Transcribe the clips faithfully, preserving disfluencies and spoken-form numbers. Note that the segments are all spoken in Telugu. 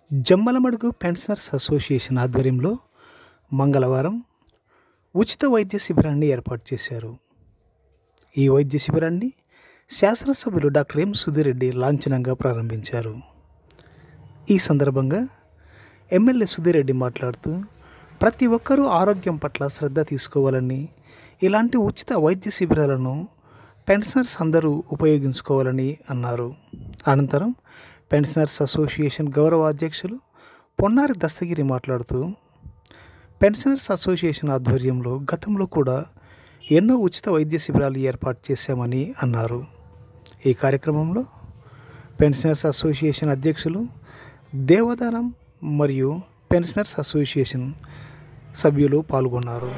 జమ్మలమడుగు పెన్షనర్స్ అసోసియేషన్ ఆధ్వర్యంలో మంగళవారం ఉచిత వైద్య శిబిరాన్ని ఏర్పాటు చేశారు. ఈ వైద్య శిబిరాన్ని శాసనసభ్యులు డాక్టర్ ఎం సుధీర్ రెడ్డి లాంఛనంగా ప్రారంభించారు. ఈ సందర్భంగా ఎమ్మెల్యే సుధీర్ రెడ్డి మాట్లాడుతూ ప్రతి ఒక్కరూ ఆరోగ్యం పట్ల శ్రద్ధ తీసుకోవాలని, ఇలాంటి ఉచిత వైద్య శిబిరాలను పెన్షనర్స్ అందరూ ఉపయోగించుకోవాలని అన్నారు. అనంతరం పెన్షనర్స్ అసోసియేషన్ గౌరవ అధ్యక్షులు పొన్నారి దస్తగిరి మాట్లాడుతూ పెన్షనర్స్ అసోసియేషన్ ఆధ్వర్యంలో గతంలో కూడా ఎన్నో ఉచిత వైద్య శిబిరాలు ఏర్పాటు చేశామని అన్నారు. ఈ కార్యక్రమంలో పెన్షనర్స్ అసోసియేషన్ అధ్యక్షులు దేవదానం మరియు పెన్షనర్స్ అసోసియేషన్ సభ్యులు పాల్గొన్నారు.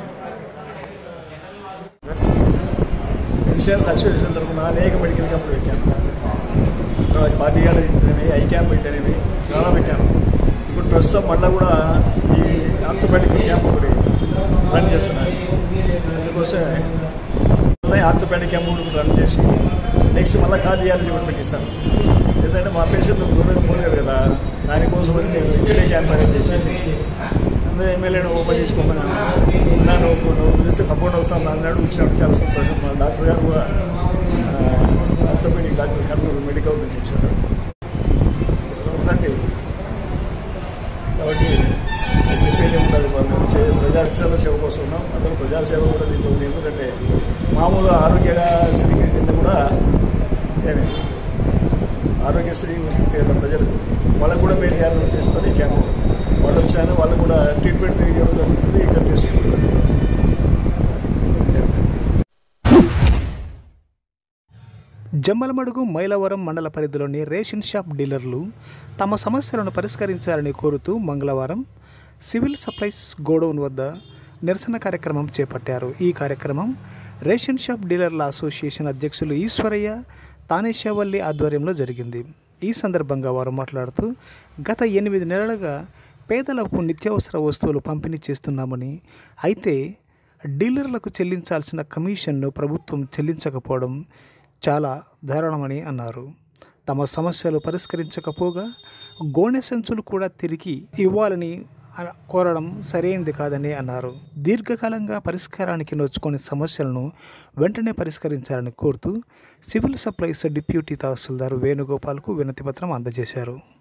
పెన్షనర్స్ అసోసియేషన్ తరఫున అనేక మెడికల్ క్యాంపులు పెట్టాను. తర్వాత పార్టీ గారు ఐ క్యాంప్ పెట్టాను, చాలా పెట్టాను. ఇప్పుడు ప్రస్తుతం మళ్ళీ కూడా ఈ ఆర్థోపెడిక్ క్యాంప్ ఒకటి రన్ చేస్తున్నాను. అందుకోసం మళ్ళీ ఆర్థోపెడిక్ క్యాంప్ ఒకటి రన్ చేసి నెక్స్ట్ మళ్ళీ కార్డియాలజీ కూడా పెట్టిస్తాను. ఎందుకంటే మా పేషెంట్లు దూరంగా పోలేరు కదా, దానికోసం అని నేను ఇక్కడే క్యాంప్ అరేంజ్ చేసి అందరూ ఎమ్మెల్యేను ఓపెన్ చేసుకోమన్నాను. నన్ను నువ్వు పిలిస్తే తప్పకుండా వస్తాను అన్నాడు. వచ్చినప్పుడు చాలా సంతోషం. మా డాక్టర్ గారు కూడా ఆర్థోపెడిక్ డాక్టర్ కర్నూలు మెడికల్ నుంచి వచ్చారు. ఉండండి కాబట్టి చెప్పేది ఉండదు. మనం ప్రజాక్షేమ సేవ కోసం ఉన్నాం. అందరూ ప్రజాసేవ కూడా దీంట్లో ఉంది. ఎందుకంటే మామూలు ఆరోగ్యశ్రీ కింద కూడా ఏమి ఆరోగ్యశ్రీ ప్రజలు వాళ్ళకు కూడా మేలు చేయాలని తీసుకొని క్యాంపు వాళ్ళు వచ్చాను. వాళ్ళు కూడా ట్రీట్మెంట్ ఇవ్వడం జరుగుతుంది. ఇక్కడ చేసుకుంటుంది. జమ్మలమడుగు మైలవరం మండల పరిధిలోని రేషన్ షాప్ డీలర్లు తమ సమస్యలను పరిష్కరించాలని కోరుతూ మంగళవారం సివిల్ సప్లైస్ గోడౌన్ వద్ద నిరసన కార్యక్రమం చేపట్టారు. ఈ కార్యక్రమం రేషన్ షాప్ డీలర్ల అసోసియేషన్ అధ్యక్షులు ఈశ్వరయ్య తానేశ్వల్లి ఆధ్వర్యంలో జరిగింది. ఈ సందర్భంగా వారు మాట్లాడుతూ గత ఎనిమిది నెలలుగా పేదలకు నిత్యావసర వస్తువులు పంపిణీ చేస్తున్నామని, అయితే డీలర్లకు చెల్లించాల్సిన కమిషన్ను ప్రభుత్వం చెల్లించకపోవడం చాలా దారుణమని అన్నారు. తమ సమస్యలు పరిష్కరించకపోగా గోనె సంచులు కూడా తిరిగి ఇవ్వాలని కోరడం సరైనది కాదని అన్నారు. దీర్ఘకాలంగా పరిష్కారానికి నోచుకునే సమస్యలను వెంటనే పరిష్కరించాలని కోరుతూ సివిల్ సప్లైస్ డిప్యూటీ తహసీల్దార్ వేణుగోపాల్కు వినతిపత్రం అందజేశారు.